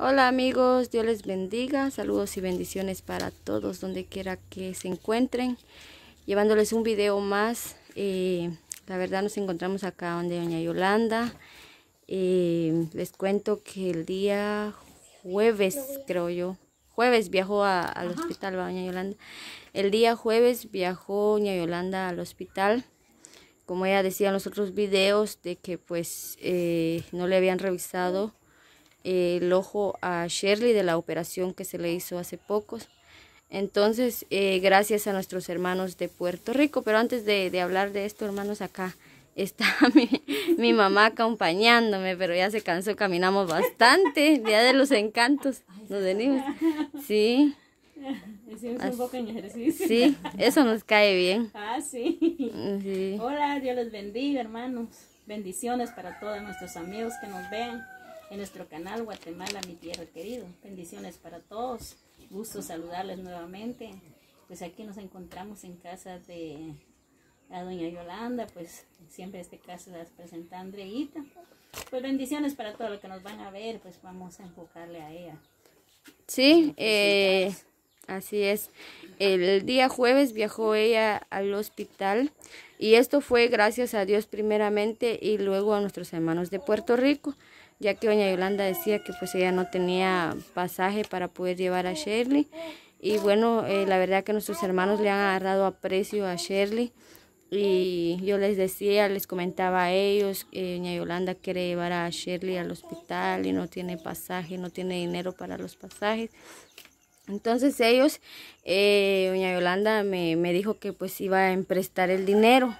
Hola amigos, Dios les bendiga, saludos y bendiciones para todos donde quiera que se encuentren, llevándoles un video más. La verdad nos encontramos acá donde doña Yolanda. Les cuento que el día jueves, creo yo, jueves viajó al hospital doña Yolanda. El día jueves viajó doña Yolanda al hospital. Como ella decía en los otros videos, de que pues no le habían revisado el ojo a Shirley de la operación que se le hizo hace pocos. Entonces, gracias a nuestros hermanos de Puerto Rico. Pero antes de hablar de esto, hermanos, acá está mi mamá acompañándome, pero ya se cansó, caminamos bastante. Día de los Encantos, nos venimos. Sí. Hicimos un poco en ejercicio. Sí, eso nos cae bien. Sí. Sí. Hola, Dios les bendiga, hermanos. Bendiciones para todos nuestros amigos que nos vean en nuestro canal Guatemala, mi tierra querido. Bendiciones para todos. Gusto saludarles nuevamente. Pues aquí nos encontramos en casa de la doña Yolanda. Pues siempre este caso las presenta Andreita. Pues bendiciones para todos los que nos van a ver. Pues vamos a enfocarle a ella. Sí, así es. El día jueves viajó ella al hospital y esto fue gracias a Dios primeramente y luego a nuestros hermanos de Puerto Rico, ya que doña Yolanda decía que pues ella no tenía pasaje para poder llevar a Shirley. Y bueno, la verdad que nuestros hermanos le han agarrado aprecio a Shirley. Y yo les decía, les comentaba a ellos, doña Yolanda quiere llevar a Shirley al hospital y no tiene pasaje, no tiene dinero para los pasajes. Entonces ellos, doña Yolanda me dijo que pues iba a emprestar el dinero.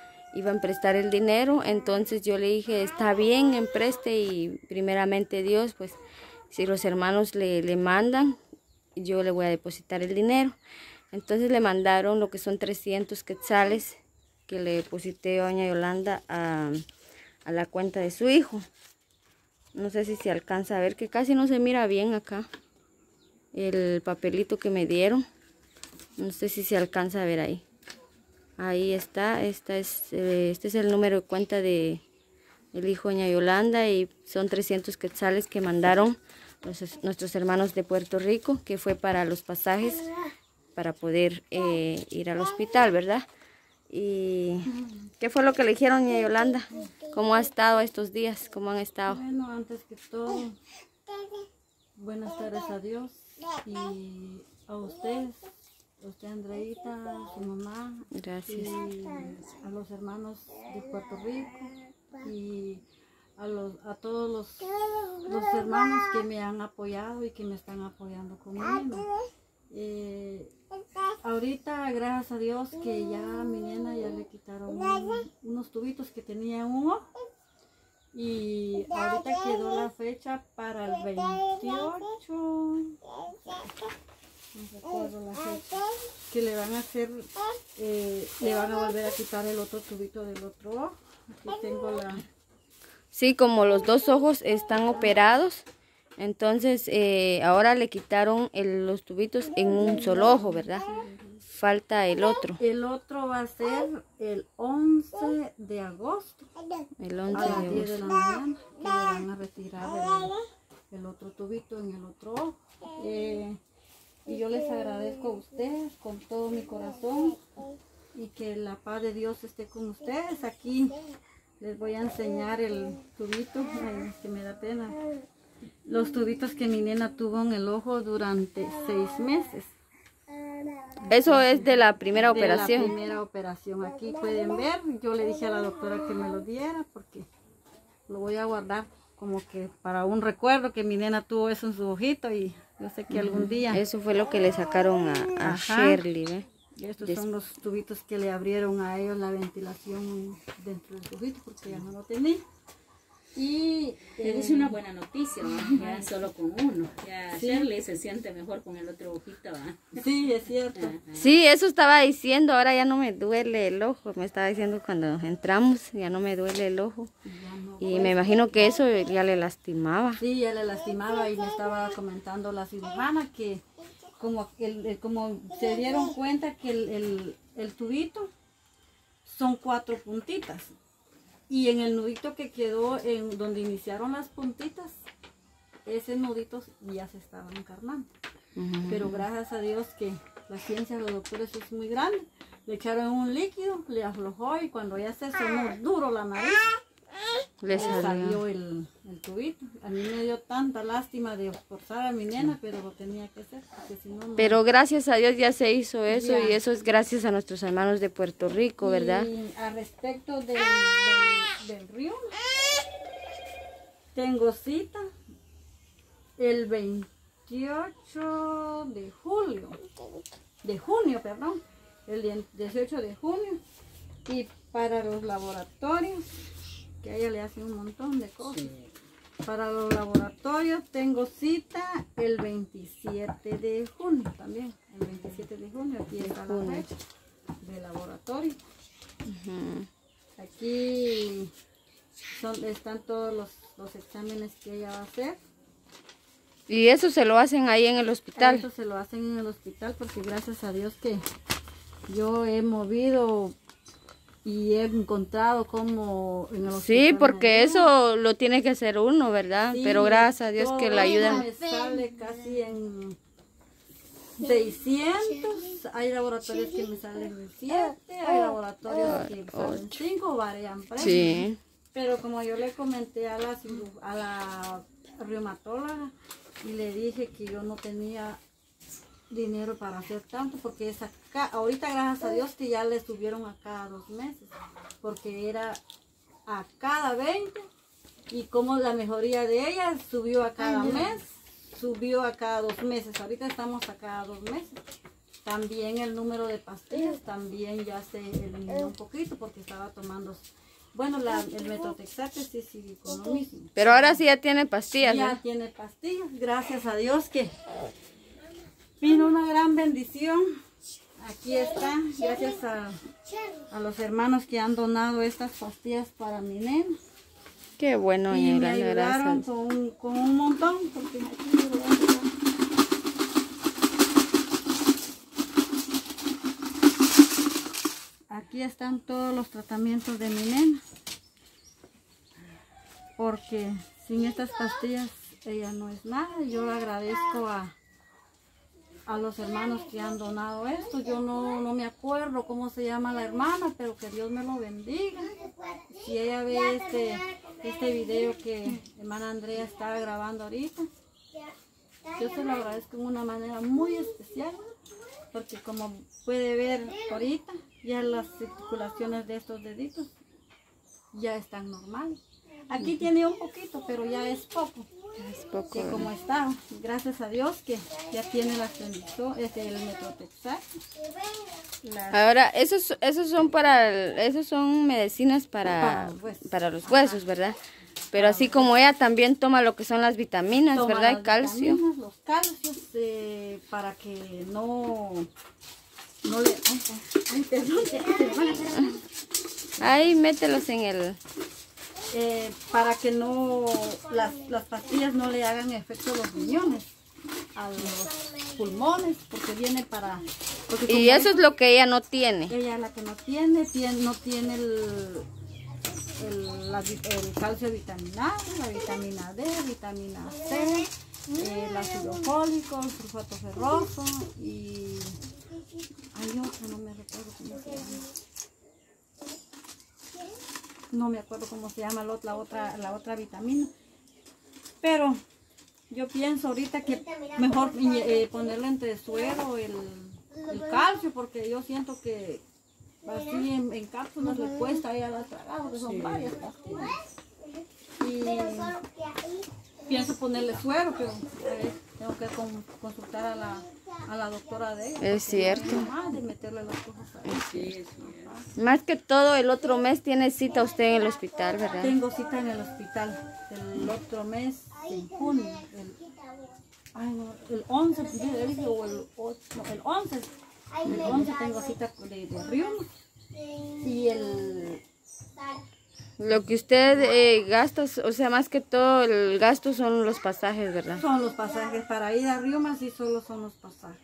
Entonces yo le dije, está bien, empreste, y primeramente Dios, pues si los hermanos le mandan, yo le voy a depositar el dinero. Entonces le mandaron lo que son 300 quetzales que le deposité a doña Yolanda a la cuenta de su hijo. No sé si se alcanza a ver, que casi no se mira bien acá el papelito que me dieron. No sé si se alcanza a ver ahí. Ahí está, este es el número de cuenta de el hijo de doña Yolanda, y son 300 quetzales que mandaron nuestros hermanos de Puerto Rico, que fue para los pasajes para poder ir al hospital, ¿verdad? ¿Y qué fue lo que le dijeron, doña Yolanda? ¿Cómo ha estado estos días? ¿Cómo han estado? Bueno, antes que todo, buenas tardes a Dios y a usted Andreita, a su mamá. Gracias. Y a los hermanos de Puerto Rico y a todos los hermanos que me han apoyado y que me están apoyando conmigo. Ahorita, gracias a Dios, que ya a mi nena ya le quitaron unos tubitos que tenía en un ojo. Y ahorita quedó la fecha para el 28, no recuerdo la fecha, que le van a hacer, le van a volver a quitar el otro tubito del otro ojo. Aquí tengo la... Sí, como los dos ojos están operados, entonces ahora le quitaron los tubitos en un solo ojo, ¿verdad? Falta el otro. El otro va a ser el 11 de agosto. El 11 a las de 10 de la mañana, que le van a retirar el otro tubito en el otro ojo. Y yo les agradezco a ustedes con todo mi corazón y que la paz de Dios esté con ustedes. Aquí les voy a enseñar el tubito, que me da pena. Los tubitos que mi nena tuvo en el ojo durante 6 meses. Eso es de la primera operación. De la primera operación. Aquí pueden ver, yo le dije a la doctora que me lo diera porque lo voy a guardar como que para un recuerdo que mi nena tuvo eso en su ojito, y yo sé que algún día... Eso fue lo que le sacaron a Shirley, ¿ve? Y estos son los tubitos que le abrieron a ellos la ventilación dentro del tubito porque ya no lo tenía. Y es una buena noticia, ¿no? Ya solo con uno. Ya sí. Shirley se siente mejor con el otro ojito, ¿va? Sí, es cierto. Sí, eso estaba diciendo, ahora ya no me duele el ojo. Me estaba diciendo cuando entramos, ya no me duele el ojo. No, y me imagino que eso ya le lastimaba. Sí, ya le lastimaba, y me estaba comentando la cirujana que como se dieron cuenta que el tubito son 4 puntitas. Y en el nudito que quedó en donde iniciaron las puntitas, ese nudito ya se estaba encarnando. Pero gracias a Dios que la ciencia de los doctores es muy grande. Le echaron un líquido, le aflojó y cuando ya se sonó duro la nariz, Le salió el tubito. A mí me dio tanta lástima de forzar a mi nena, pero lo tenía que hacer, porque si no... Pero gracias a Dios ya se hizo eso, Ya. y eso es gracias a nuestros hermanos de Puerto Rico, ¿verdad? Y a respecto del río, tengo cita el 28 de junio, perdón, el 18 de junio, y para los laboratorios, que a ella le hace un montón de cosas. Para los laboratorios tengo cita el 27 de junio también, el 27 de junio, aquí está la fecha de laboratorio. Aquí están todos los exámenes que ella va a hacer. Y eso se lo hacen ahí en el hospital. Eso se lo hacen en el hospital porque gracias a Dios que yo he movido y he encontrado como en el hospital. Sí, porque eso lo tiene que hacer uno, ¿verdad? Sí, pero gracias a Dios que todo la ayudan. me sale casi en 600, hay laboratorios que me salen en 7, hay laboratorios que salen 5, varían precios. Sí. Pero como yo le comenté a la reumatóloga y le dije que yo no tenía dinero para hacer tanto, porque es acá, ahorita gracias a Dios que ya le subieron a cada 2 meses, porque era a cada 20 y como la mejoría de ella subió a cada mes, subió a cada 2 meses, ahorita estamos a cada 2 meses. También el número de pastillas también ya se eliminó un poquito porque estaba tomando, bueno, el Metotexate sí sigue con lo mismo. Pero ahora sí ya tiene pastillas, Ya ¿no? tiene pastillas, gracias a Dios que vino una gran bendición. Aquí está, gracias a los hermanos que han donado estas pastillas para mi nena. Qué bueno, Y me Yolanda, ayudaron gracias. con un montón, porque aquí me lo voy a dejar. Aquí están todos los tratamientos de mi nena, porque sin estas pastillas ella no es nada. Yo agradezco a los hermanos que han donado esto. Yo no me acuerdo cómo se llama la hermana, pero que Dios me lo bendiga. Si ella ve este video que hermana Andrea está grabando ahorita, yo se lo agradezco de una manera muy especial, porque como puede ver ahorita, ya las articulaciones de estos deditos ya están normales. Aquí tiene un poquito, pero ya es poco. Es poco, Que como ¿verdad? está, gracias a Dios que ya tiene las el Metotexate. Ahora, esos son medicinas para los huesos, ¿verdad? Pero así como ella también toma lo que son las vitaminas, Toma ¿verdad? las El calcio. vitaminas, los calcios, para que no le... Ay, perdón, Ahí mételos en el... para que no las pastillas no le hagan efecto a los riñones, a los pulmones, porque viene para... Porque Y eso es lo que ella no tiene. ella la que no tiene el calcio vitaminado, la vitamina D, vitamina C, el ácido fólico, el sulfato ferroso y hay otro, no me recuerdo cómo se llama. No me acuerdo cómo se llama la otra vitamina. Pero yo pienso ahorita que mejor ponerle entre suero el calcio, porque yo siento que así en cápsulas le cuesta a ella la tragada, porque son varias pastillas. Y pienso ponerle suero, pero tengo que consultar a la doctora de ella. Es cierto. De meterle las cosas ahí. Más que todo, el otro mes tiene cita usted en el hospital, ¿verdad? Tengo cita en el hospital el otro mes, en junio. El 11, o el 8, no, el 11. El 11 tengo cita de reuma. Y Lo que usted gasta, o sea, más que todo el gasto son los pasajes, ¿verdad? son los pasajes. Para ir a Rioma sí solo son los pasajes.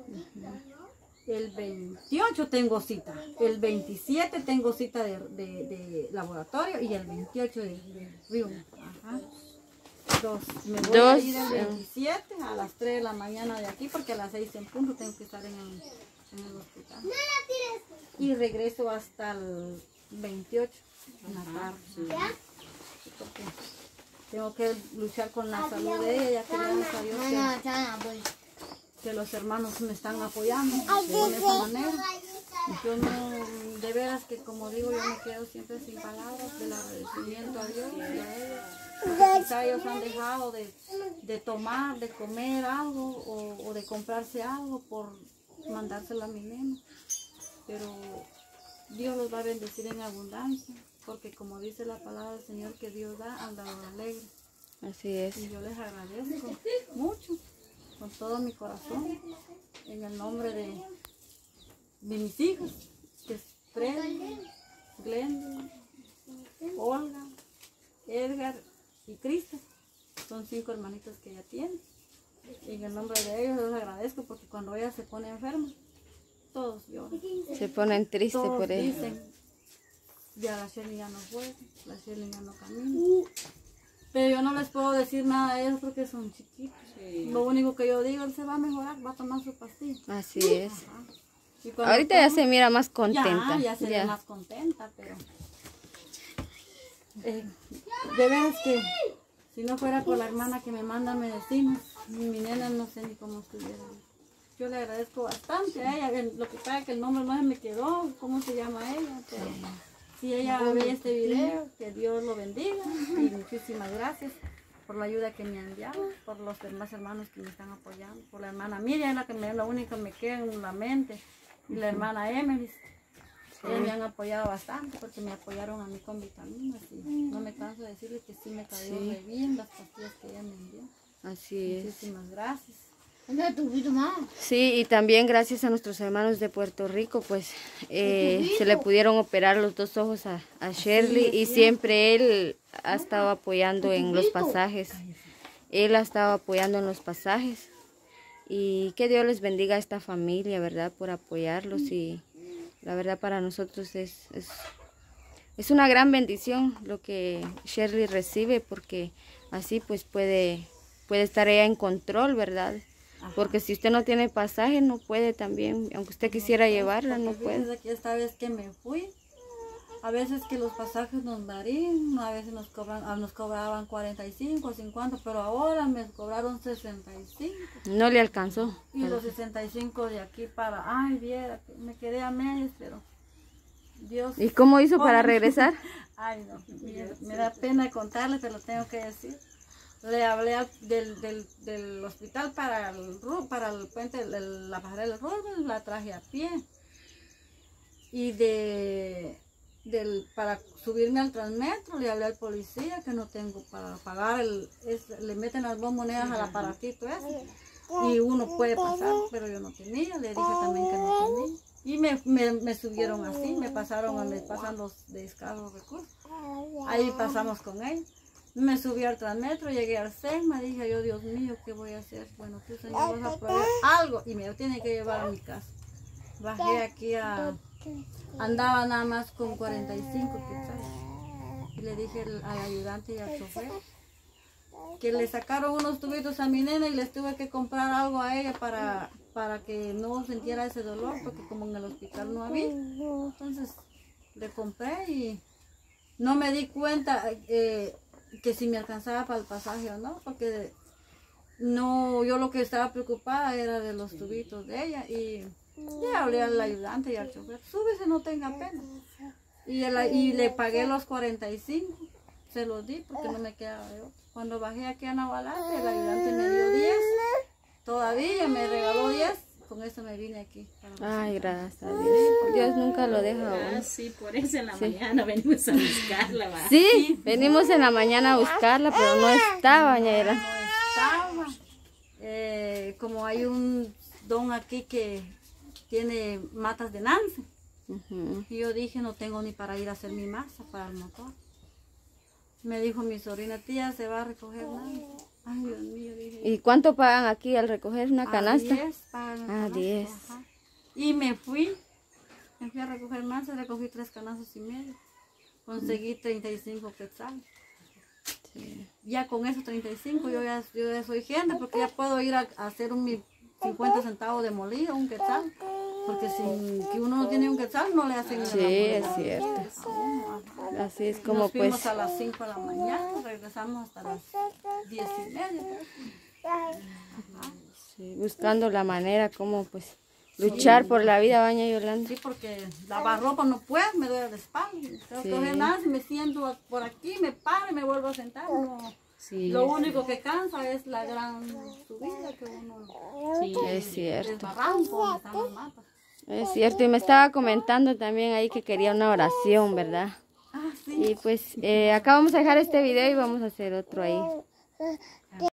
El 28 tengo cita. El 27 tengo cita de laboratorio y el 28 de Rioma. Ajá. Me voy a ir el 27 a las 3 de la mañana de aquí porque a las 6 en punto tengo que estar en el hospital. Y regreso hasta el 28 en la tarde. Porque tengo que luchar con la salud de ella, ya que gracias a Dios que los hermanos me están apoyando de esa manera. Yo no, de veras que como digo, yo me quedo siempre sin palabras del agradecimiento a Dios y a ellos. Porque quizá ellos han dejado de tomar, de comer algo o de comprarse algo por mandárselo a mi nena. Pero Dios los va a bendecir en abundancia, porque como dice la palabra del Señor, que Dios da al dador alegre. Así es. Y yo les agradezco mucho, con todo mi corazón, en el nombre de mis hijos, que es Freddy, Glenda, Olga, Edgar y Cristo. Son 5 hermanitos que ella tiene. Y en el nombre de ellos les agradezco, porque cuando ella se pone enferma, todos lloran. Se ponen tristes Todos por ella. dicen, ya la Shelly ya no puede, la Shelly ya no camina. Pero yo no les puedo decir nada de ellos porque son chiquitos. Lo único que yo digo, él se va a mejorar, va a tomar su pastilla. Así es. Ajá. Ahorita ya se mira más contenta. Ya se ve más contenta, pero de veras que si no fuera por la hermana que me manda medicinas, mi nena no sé ni cómo estuviera. Yo le agradezco bastante a ella. Lo que pasa es que el nombre no se me quedó, cómo se llama ella, pero si ella ve este video, que Dios lo bendiga y muchísimas gracias por la ayuda que me han enviado, por los demás hermanos que me están apoyando, por la hermana Miriam, la única que me queda en la mente, y la hermana Emily. Ellos me han apoyado bastante porque me apoyaron a mí con vitaminas y no me canso de decirle que sí me cayó re bien las pastillas que ella me envió. Así es. Muchísimas gracias. Sí, y también gracias a nuestros hermanos de Puerto Rico, pues se le pudieron operar los 2 ojos a Shirley y siempre él ha estado apoyando en los pasajes. Él ha estado apoyando en los pasajes. Y que Dios les bendiga a esta familia, ¿verdad? Por apoyarlos. Y la verdad para nosotros es una gran bendición lo que Shirley recibe, porque así pues puede estar ella en control, ¿verdad? Ajá. Porque si usted no tiene pasaje, no puede también, aunque usted quisiera llevarla, no puede. Desde que esta vez que me fui, a veces que los pasajes nos varían, a veces nos cobraban 45, 50, pero ahora me cobraron 65. No le alcanzó. Y los 65 de aquí para, ay, viera, me quedé a medias, pero Dios... ¿Y cómo hizo para regresar? Ay, no, me da pena contarle, pero lo tengo que decir. Le hablé del hospital para el puente, la pasarela del Roosevelt, la traje a pie. Y para subirme al Transmetro, le hablé al policía que no tengo para pagar, le meten las 2 monedas al aparatito ese. Y uno puede pasar, pero yo no tenía, le dije también que no tenía. Y me subieron así, me pasan los de escasos recursos. Ahí pasamos con él. Me subí al Transmetro, llegué al SEGMA, dije yo, Dios mío, ¿qué voy a hacer? Bueno, tú, Señor, vas a proveer algo y me tiene que llevar a mi casa. Bajé aquí andaba nada más con 45 quetzales. Y le dije al ayudante y al chofer que le sacaron unos tubitos a mi nena y les tuve que comprar algo a ella para que no sintiera ese dolor, porque como en el hospital no había. Entonces le compré y no me di cuenta que si me alcanzaba para el pasaje o no, porque no, yo lo que estaba preocupada era de los tubitos de ella. Y le hablé al ayudante y al chofer, súbese, no tenga pena. Y le pagué los 45, se los di porque no me quedaba de otro. Cuando bajé aquí a Nahualate, el ayudante me dio 10, todavía me regaló 10, con eso me vine aquí. Ay, gracias a Dios. Dios nunca lo deja a uno. Sí, por eso en la mañana venimos a buscarla. ¿Va? Sí, venimos en la mañana a buscarla, pero no estaba, ñera. No estaba. Como hay un don aquí que tiene matas de Nance. Y yo dije, no tengo ni para ir a hacer mi masa para el motor. Me dijo mi sobrina, tía, se va a recoger Nance. Ay, Dios mío, dije. ¿Y cuánto pagan aquí al recoger una canasta? 10 pagan. Ah, 10. Ajá. Y me fui a recoger Nance, recogí 3 canastas y medio. Conseguí 35 quetzales. Ya con esos 35 yo ya soy gente, porque ya puedo ir a hacer mis 50 centavos de molido, un quetzal. Porque si que uno no tiene un quetzal, no le hacen Sí, es cierto. Así es como nos fuimos pues... a las 5 de la mañana, regresamos hasta las 10:30. Sí, buscando la manera como pues luchar por la vida, doña Yolanda. Sí, porque lavar ropa no puedo, me duele la espalda. Tengo que hacer nada, si me siento por aquí, me paro y me vuelvo a sentar. No. Sí, Lo único que cansa es la gran subida que uno Es cierto. desbarranco, donde están las matas. Es cierto, y me estaba comentando también ahí que quería una oración, ¿verdad? Ah, sí. Y pues acá vamos a dejar este video y vamos a hacer otro ahí.